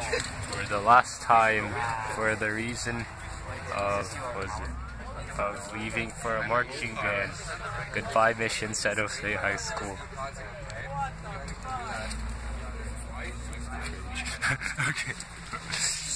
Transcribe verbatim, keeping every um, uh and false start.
for the last time, for the reason of was of leaving for a marching band. Goodbye, Mission San Jose High School. Okay.